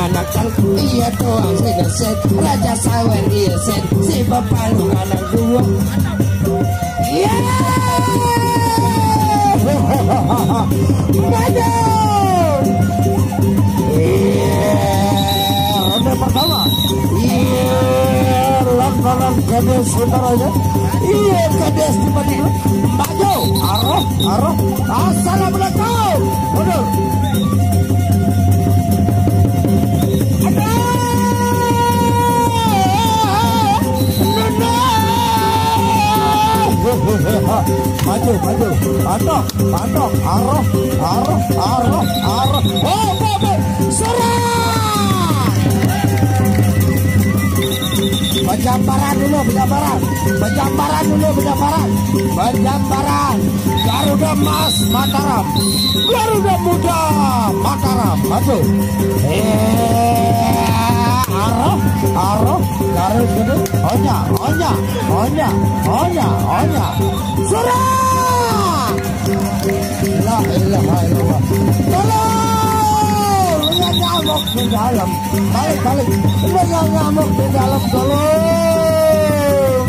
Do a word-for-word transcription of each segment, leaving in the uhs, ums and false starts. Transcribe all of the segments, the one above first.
anak kalku iya doang saya set raja sawer iya set si bepalu anak dua iya maju iya ronde pertama iya lantaran kades sebentar aja iya kades dibanding maju arah arah assalamualaikum mundur maju maju patok patok arah arah arah arah oh oh serang penjambaran dulu penjambaran penjambaran dulu penjambaran penjambaran Garuda Mas Mataram Garuda Muda Mataram maju eh arah arah Garuda gede onya onya onya onya onya serang la ilaha illallah tolong lihat nyamuk di dalam balik balik lihat nyamuk di dalam tolong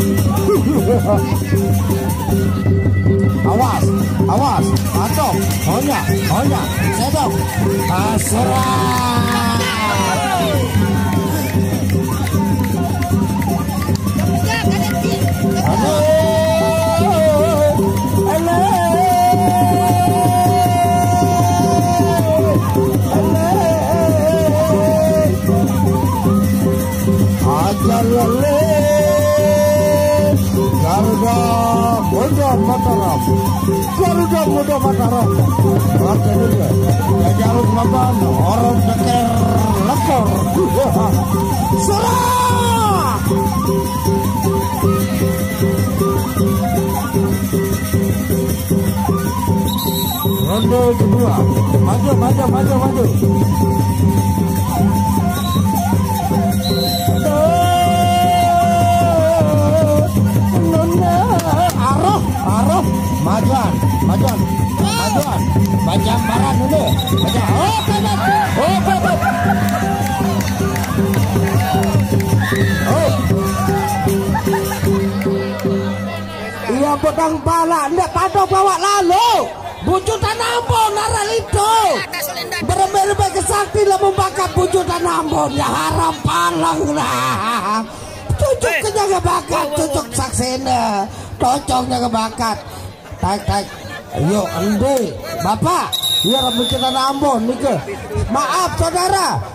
awas awas patok onya onya sedok serang Garuda Muda Mataram Garuda Muda Mataram oke dulu ya jalur laban orang deker lekor serang ronde kedua maju maju maju maju arah majuan majuan majuan penjambaran dulu baca oh kanan oh kanan oh iya pedang pala ndak patok bawa lalu bujutan Ambon naralido berembe-rembe kesakti lamu bakat bujutan Ambon ya harap palang nah cucuk kejaga bakat cucuk saksena cocoknya ke bakat taik taik ayo ande bapak biar bujutan Ambon nih maaf saudara